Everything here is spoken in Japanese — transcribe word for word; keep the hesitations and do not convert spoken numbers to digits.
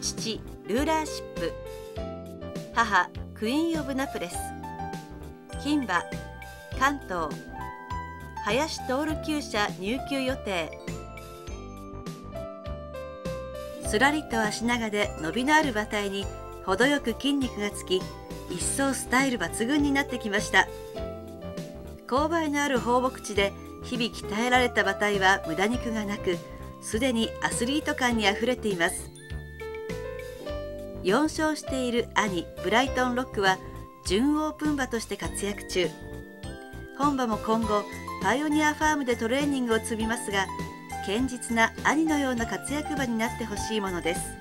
父ルーラーシップ、母クイーン・オブ・ナプレス、牝馬関東林徹厩舎入厩予定。すらりと足長で伸びのある馬体に程よく筋肉がつき、一層スタイル抜群になってきました。勾配のある放牧地で日々鍛えられた馬体は無駄肉がなく、すでにアスリート感にあふれています。よん勝している兄ブライトンロックは準オープン馬として活躍中。本馬も今後パイオニアファームでトレーニングを積みますが、堅実な兄のような活躍馬になってほしいものです。